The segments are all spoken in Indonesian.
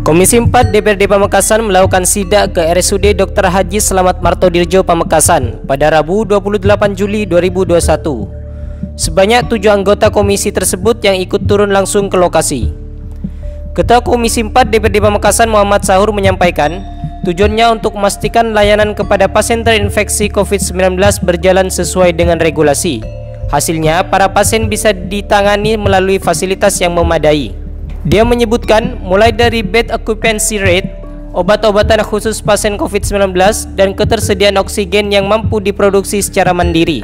Komisi 4 DPRD Pamekasan melakukan sidak ke RSUD Dr. Haji Slamet Martodirjo Pamekasan pada Rabu 28 Juli 2021. Sebanyak 7 anggota komisi tersebut yang ikut turun langsung ke lokasi. Ketua Komisi 4 DPRD Pamekasan Muhammad Sahur menyampaikan, tujuannya untuk memastikan layanan kepada pasien terinfeksi COVID-19 berjalan sesuai dengan regulasi. Hasilnya, para pasien bisa ditangani melalui fasilitas yang memadai. Dia menyebutkan mulai dari bed occupancy rate, obat-obatan khusus pasien COVID-19, dan ketersediaan oksigen yang mampu diproduksi secara mandiri.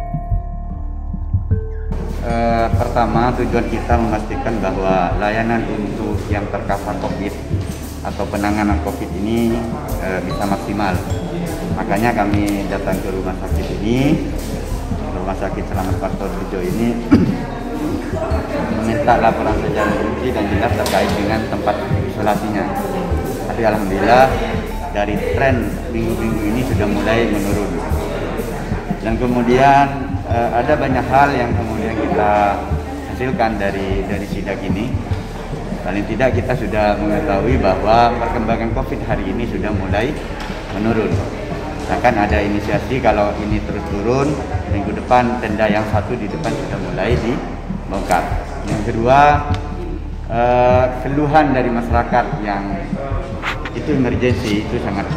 Pertama, tujuan kita memastikan bahwa layanan untuk yang tercover COVID atau penanganan COVID ini bisa maksimal. Makanya kami datang ke rumah sakit ini, Rumah Sakit Slamet Martodirjo ini meminta laporan secara rinci dan jelas terkait dengan tempat isolasinya. Tapi alhamdulillah dari tren minggu-minggu ini sudah mulai menurun. Dan kemudian ada banyak hal yang kemudian kita hasilkan dari sidak ini. Paling tidak kita sudah mengetahui bahwa perkembangan COVID hari ini sudah mulai menurun. Bahkan ada inisiasi kalau ini terus turun, minggu depan tenda yang satu di depan sudah mulai dibongkar. Yang kedua, keluhan dari masyarakat yang itu emergensi itu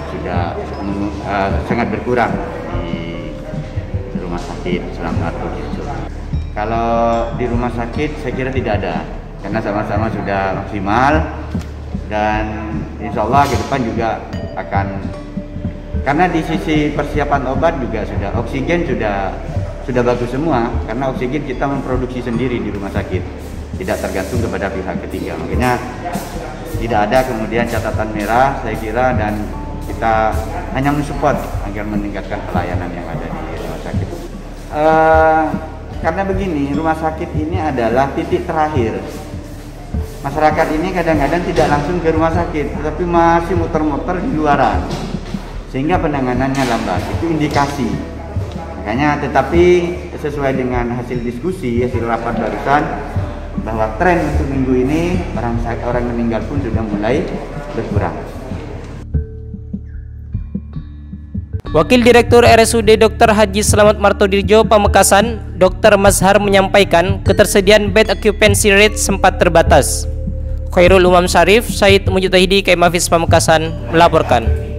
sangat berkurang di rumah sakit Slamet Martodirjo. Kalau di rumah sakit saya kira tidak ada, karena sama-sama sudah maksimal dan insya Allah ke depan juga akan, karena di sisi persiapan obat juga sudah, oksigen sudah bagus semua, karena oksigen kita memproduksi sendiri di rumah sakit, tidak tergantung kepada pihak ketiga. Makanya tidak ada kemudian catatan merah saya kira, dan kita hanya mensupport agar meningkatkan pelayanan yang ada di rumah sakit. Karena begini, rumah sakit ini adalah titik terakhir. Masyarakat ini kadang-kadang tidak langsung ke rumah sakit, tetapi masih muter-muter di luaran, sehingga penanganannya lambat. Itu indikasi. Makanya, tetapi sesuai dengan hasil diskusi, hasil rapat barusan, bahwa tren untuk minggu ini orang meninggal pun sudah mulai berkurang. Wakil Direktur RSUD Dr. Haji Slamet Martodirjo Pamekasan, Dr. Mazhar menyampaikan ketersediaan bed occupancy rate sempat terbatas. Khairul Umam Syarif, Syed Mujtahidi KM Hafiz Pamekasan melaporkan.